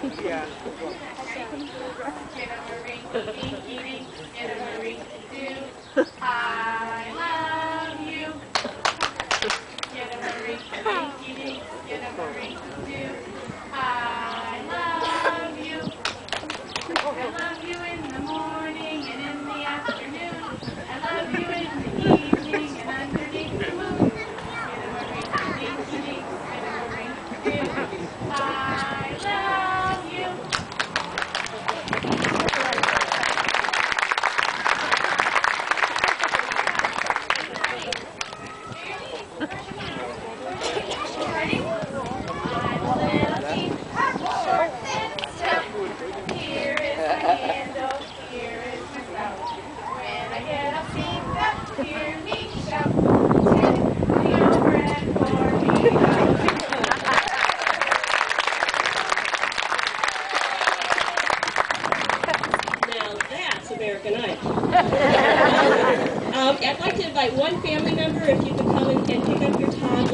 Yeah. Get a ring, dinky rink, get a ring, do. I love you. Get a ring, dinky rink, get a ring, do. I love you. I love you in the morning and in the afternoon. I love you in the evening and underneath the moon. Get a ring, dinky rink, get a ring, do. I love you. Ready? I'm a little teeth, short and stout. Here is my handle, here is my spout. When I get off steam, hear me shout. Take the overhead for me. Now that's American Idol. I'd like to invite one family member, if you could come and pick up your top